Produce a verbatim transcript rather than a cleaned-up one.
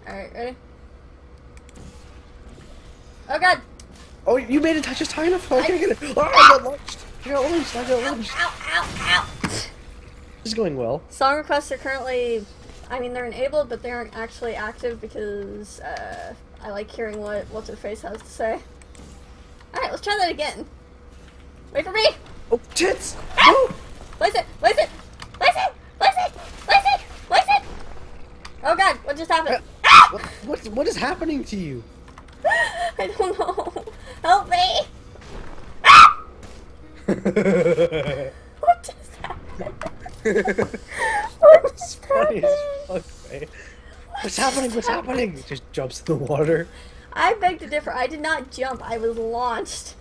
Alright, ready? Oh god! Oh, you made it just high enough. I can't get it. Oh, I got launched. I got launched. I got Ow, launched. ow, ow, ow! This is going well. Song requests are currently, I mean, they're enabled, but they aren't actually active because uh, I like hearing what what's her face has to say. All right, let's try that again. Wait for me. Oh, tits! Ah! No! Place it. Place it. Place it. Place it. Place it. Place it. Oh god, what just happened? Uh, Ah! what, what what is happening to you? I don't know. Help me. Ah! What just happened? What It's just funny happened? as fuck, man. What's happening? What's happening? It just jumps in the water. I beg to differ. I did not jump. I was launched.